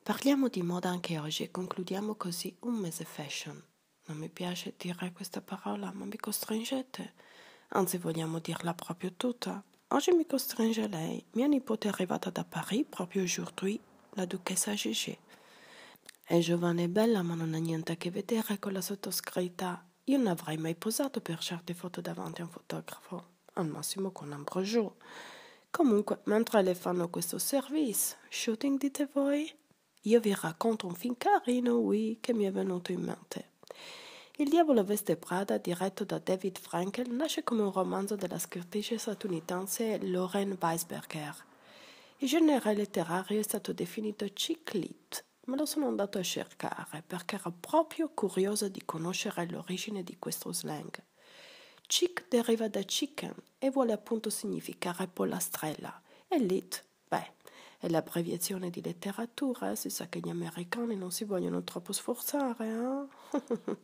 Parliamo di moda anche oggi e concludiamo così un mese fashion. Non mi piace dire questa parola, ma mi costringete. Anzi, vogliamo dirla proprio tutta. Oggi mi costringe lei. Mia nipote è arrivata da Paris proprio aujourd'hui, la duchessa Gigi. È giovane e bella, ma non ha niente a che vedere con la sottoscritta. Io non avrei mai posato per certe foto davanti a un fotografo, al massimo con un brochure. Comunque, mentre le fanno questo service, shooting dite voi? Io vi racconto un film carino, oui, che mi è venuto in mente. Il diavolo veste Prada, diretto da David Frankel, nasce come un romanzo della scrittrice statunitense Lauren Weisberger. Il genere letterario è stato definito chick lit. Me lo sono andato a cercare perché ero proprio curiosa di conoscere l'origine di questo slang. Chick deriva da chicken e vuole appunto significare pollastrella. E lit, beh, è l'abbreviazione di letteratura, si sa che gli americani non si vogliono troppo sforzare, eh?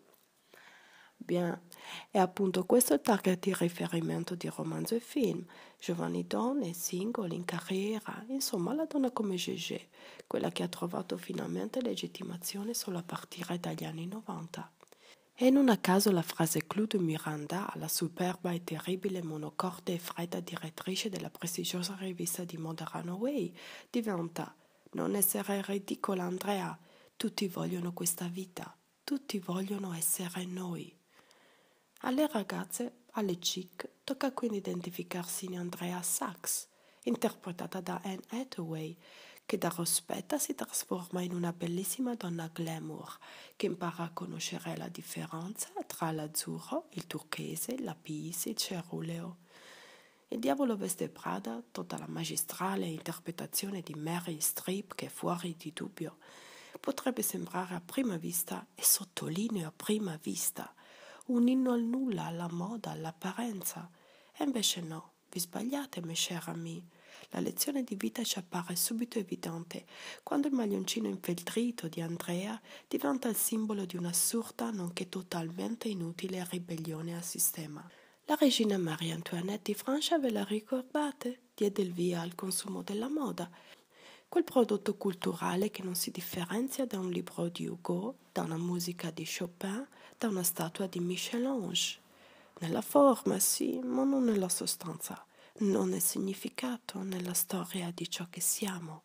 Bien, è appunto questo il target di riferimento di romanzo e film, giovani donne, single, in carriera, insomma la donna come Gégé, quella che ha trovato finalmente legittimazione solo a partire dagli anni 90. E non a caso la frase clou di Miranda, alla superba e terribile monocorde e fredda direttrice della prestigiosa rivista di moda Runaway, diventa «Non essere ridicola, Andrea, tutti vogliono questa vita, tutti vogliono essere noi». Alle ragazze, alle chic, tocca quindi identificarsi in Andrea Sachs, interpretata da Anne Hathaway, che da rospetta si trasforma in una bellissima donna glamour che impara a conoscere la differenza tra l'azzurro, il turchese, la pis e il ceruleo. Il diavolo veste Prada, tutta la magistrale interpretazione di Mary Streep che è fuori di dubbio. Potrebbe sembrare a prima vista, e sottolineo a prima vista, un inno al nulla, alla moda, all'apparenza. E invece no, vi sbagliate, mes chers amis. La lezione di vita ci appare subito evidente quando il maglioncino infeltrito di Andrea diventa il simbolo di un'assurda nonché totalmente inutile ribellione al sistema. La regina Maria Antoinette di Francia, ve la ricordate? Diede il via al consumo della moda. Quel prodotto culturale che non si differenzia da un libro di Hugo, da una musica di Chopin, da una statua di Michel-Ange. Nella forma, sì, ma non nella sostanza, non nel significato, nella storia di ciò che siamo.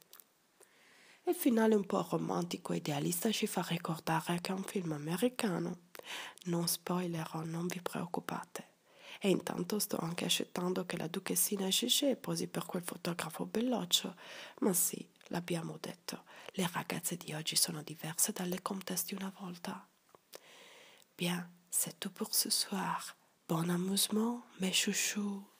Il finale un po' romantico e idealista ci fa ricordare che è un film americano. Non spoilerò, non vi preoccupate. E intanto sto anche accettando che la duchessina Gigi posi per quel fotografo belloccio. Ma sì, l'abbiamo detto, le ragazze di oggi sono diverse dalle comtesse di una volta. Bien, c'est tout pour ce soir. Bon amusement, mes chouchous.